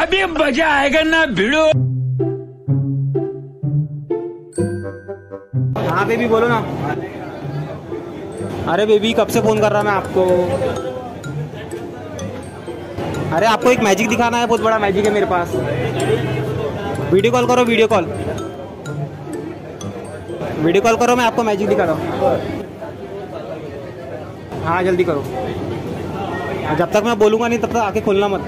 अभी मजा आएगा ना भिड़ो। हाँ बेबी बोलो ना। अरे बेबी कब से फोन कर रहा मैं आपको। अरे आपको एक मैजिक दिखाना है, बहुत बड़ा मैजिक है मेरे पास। वीडियो कॉल करो, वीडियो कॉल करो, मैं आपको मैजिक दिखा रहा हूँ। हाँ जल्दी करो, जब तक मैं बोलूँगा नहीं तब तक आके खोलना मत।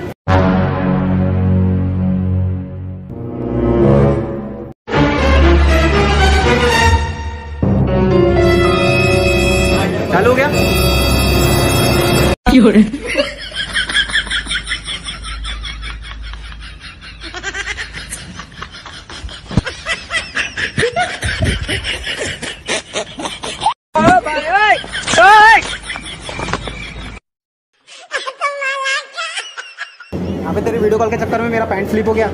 चालू हो गया? अबे तेरे वीडियो कॉल के चक्कर में मेरा पैंट स्लिप हो गया।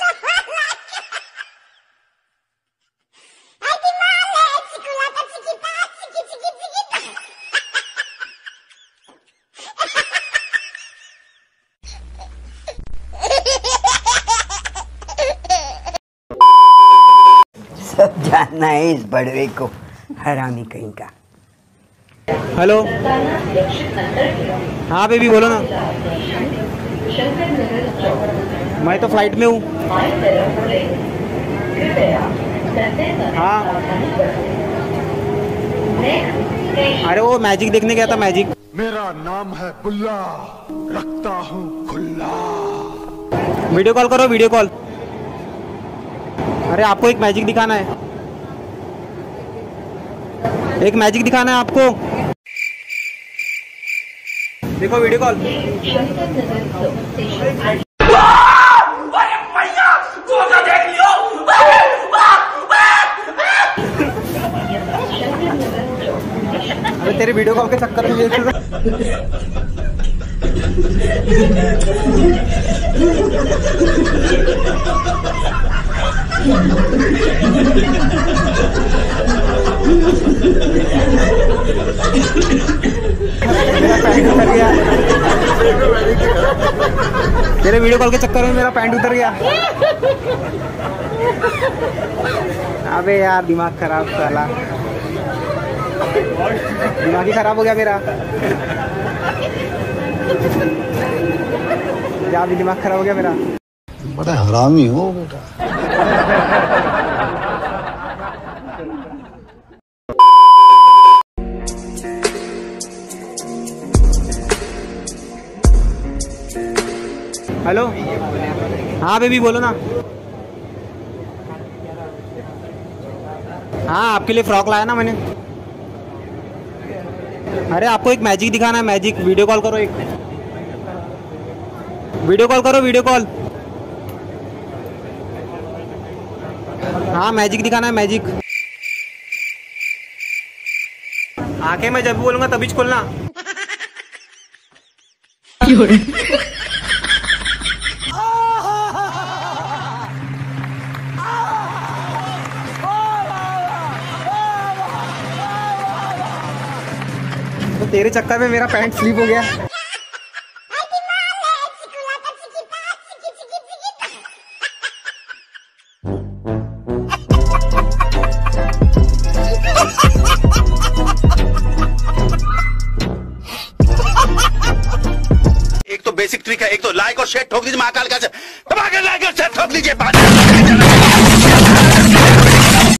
सब जानना है इस बड़वे को, हरामी कहीं का। हेलो हाँ बेबी बोलो ना। मैं तो फ्लाइट में हूँ। हाँ अरे वो मैजिक देखने गया था, मैजिक। मेरा नाम है बुल्ला, रखता हूँ खुल्ला। वीडियो कॉल करो, वीडियो कॉल। अरे आपको एक मैजिक दिखाना है, एक मैजिक दिखाना है आपको। देखो वीडियो कॉल। अरे तेरे वीडियो कॉल के चक्कर में मेरा पैंट उतर गया। तेरे वीडियो कॉल के चक्कर में मेरा पैंट उतर गया। अबे यार दिमाग खराब, साला दिमाग ही खराब हो गया मेरा। क्या भी दिमाग खराब हो गया मेरा। बड़ा हरामी हो बेटा। हेलो हाँ बेबी बोलो ना। हाँ आपके लिए फ्रॉक लाया ना मैंने। अरे आपको एक मैजिक दिखाना है, मैजिक। वीडियो कॉल करो, एक वीडियो कॉल करो, वीडियो कॉल। हाँ मैजिक दिखाना है, मैजिक। आंखें मैं जब बोलूंगा तभी खोलना। तो तेरे चक्कर में मेरा पैंट स्लिप हो गया। एक तो बेसिक ट्रिक है, एक तो लाइक और शेयर ठोक दीजिए महाकाल का। लाइक और शेयर ठोक लीजिए।